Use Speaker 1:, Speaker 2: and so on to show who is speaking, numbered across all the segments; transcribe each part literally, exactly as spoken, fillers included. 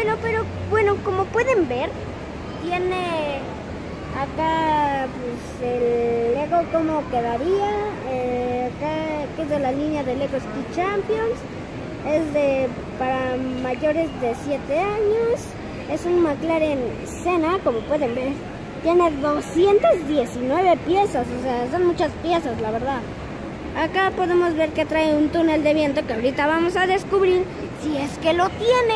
Speaker 1: Bueno, pero bueno, como pueden ver, tiene acá pues el Lego como quedaría, eh, acá que es de la línea de Lego Speed Champions, es de para mayores de siete años, es un McLaren Senna, como pueden ver, tiene doscientas diecinueve piezas, o sea, son muchas piezas, la verdad. Acá podemos ver que trae un túnel de viento que ahorita vamos a descubrir si es que lo tiene.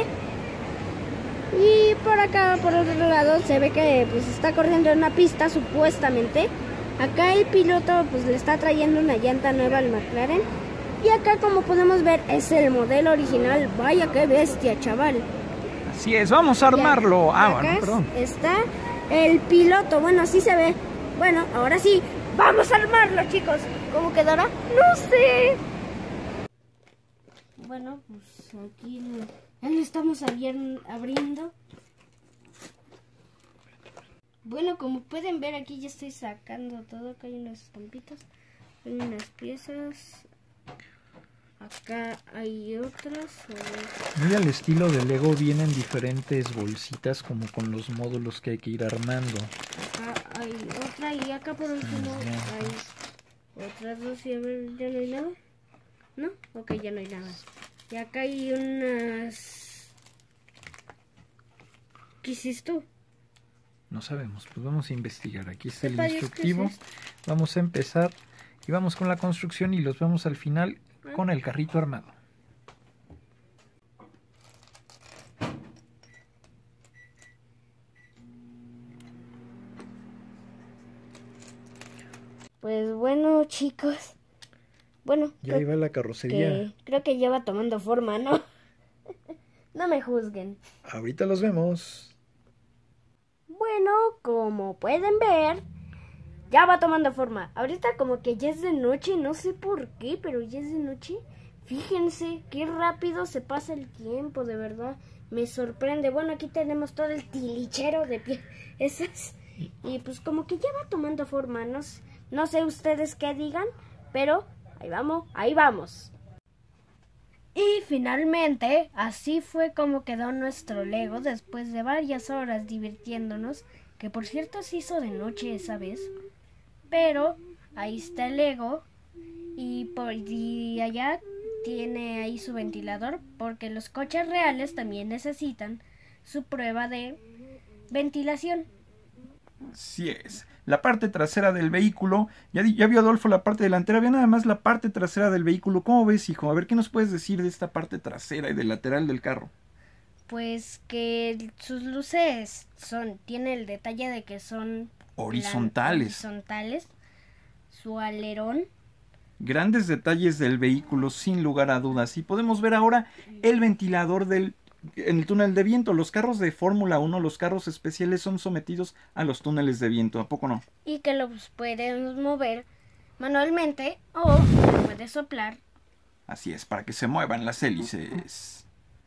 Speaker 1: Y por acá, por otro lado, se ve que pues está corriendo en una pista, supuestamente. Acá el piloto pues le está trayendo una llanta nueva al McLaren. Y acá, como podemos ver, es el modelo original. Vaya qué bestia, chaval.
Speaker 2: Así es, vamos a armarlo.
Speaker 1: Ah,
Speaker 2: bueno, perdón.
Speaker 1: Está el piloto, bueno, así se ve. Bueno, ahora sí, vamos a armarlo, chicos. ¿Cómo quedará? No sé. Bueno, pues aquí ya lo estamos abriendo. Bueno, como pueden ver, aquí ya estoy sacando todo. Acá hay unas estampitas, hay unas piezas. Acá hay otras.
Speaker 2: Muy al estilo de Lego, vienen diferentes bolsitas como con los módulos que hay que ir armando.
Speaker 1: Acá hay otra y acá por último hay otras dos. Y a ver, ¿ya no hay nada? ¿No? Ok, ya no hay nada. Y acá hay unas... ¿Qué es esto?
Speaker 2: No sabemos, pues vamos a investigar. Aquí está el
Speaker 1: Sepa
Speaker 2: instructivo.
Speaker 1: Dios, ¿qué es esto?
Speaker 2: Vamos a empezar y vamos con la construcción y los vemos al final con el carrito armado.
Speaker 1: Pues bueno, chicos. Bueno,
Speaker 2: ya ahí va la carrocería.
Speaker 1: Que, creo que ya va tomando forma, ¿no? No me juzguen.
Speaker 2: Ahorita los vemos.
Speaker 1: Bueno, como pueden ver, ya va tomando forma. Ahorita como que ya es de noche, no sé por qué, pero ya es de noche. Fíjense qué rápido se pasa el tiempo, de verdad. Me sorprende. Bueno, aquí tenemos todo el tilichero de piezas. Y pues como que ya va tomando forma. No, no sé ustedes qué digan, pero ahí vamos, ahí vamos. Y finalmente, así fue como quedó nuestro Lego después de varias horas divirtiéndonos, que por cierto se hizo de noche esa vez. Pero ahí está el Lego y por y allá tiene ahí su ventilador, porque los coches reales también necesitan su prueba de ventilación.
Speaker 2: Así es. La parte trasera del vehículo, ya, ya vio Adolfo la parte delantera, ve nada más la parte trasera del vehículo. ¿Cómo ves, hijo? A ver, ¿qué nos puedes decir de esta parte trasera y del lateral del carro?
Speaker 1: Pues que sus luces son, tiene el detalle de que son
Speaker 2: horizontales.
Speaker 1: horizontales, su alerón.
Speaker 2: Grandes detalles del vehículo, sin lugar a dudas. Y podemos ver ahora el ventilador del en el túnel de viento. Los carros de Fórmula uno, los carros especiales son sometidos a los túneles de viento, ¿a poco no?
Speaker 1: Y que los podemos mover manualmente o puede soplar.
Speaker 2: Así es, para que se muevan las hélices.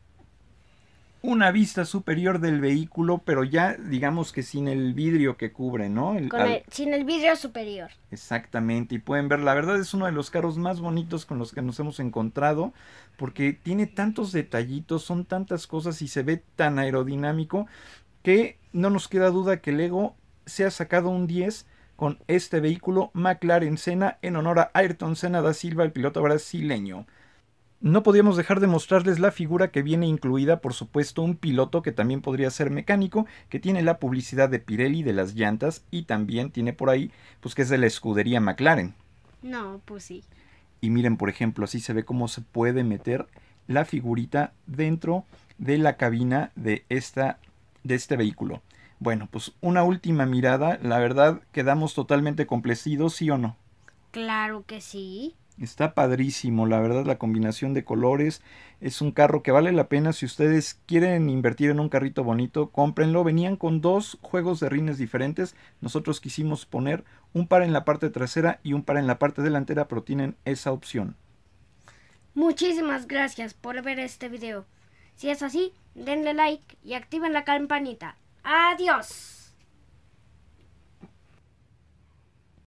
Speaker 2: Una vista superior del vehículo, pero ya digamos que sin el vidrio que cubre, ¿no? El,
Speaker 1: Con el, al... Sin el vidrio superior.
Speaker 2: Exactamente, y pueden ver, la verdad es uno de los carros más bonitos con los que nos hemos encontrado, porque tiene tantos detallitos, son tantas cosas y se ve tan aerodinámico que no nos queda duda que Lego se ha sacado un diez con este vehículo McLaren Senna en honor a Ayrton Senna da Silva, el piloto brasileño. No podíamos dejar de mostrarles la figura que viene incluida, por supuesto, un piloto que también podría ser mecánico, que tiene la publicidad de Pirelli de las llantas y también tiene por ahí, pues que es de la escudería McLaren.
Speaker 1: No, pues sí.
Speaker 2: Y miren, por ejemplo, así se ve cómo se puede meter la figurita dentro de la cabina de, esta, de este vehículo. Bueno, pues una última mirada, la verdad quedamos totalmente complacidos, ¿sí o no?
Speaker 1: Claro que sí.
Speaker 2: Está padrísimo, la verdad, la combinación de colores. Es un carro que vale la pena. Si ustedes quieren invertir en un carrito bonito, cómprenlo. Venían con dos juegos de rines diferentes. Nosotros quisimos poner un par en la parte trasera y un par en la parte delantera, pero tienen esa opción.
Speaker 1: Muchísimas gracias por ver este video. Si es así, denle like y activen la campanita. ¡Adiós!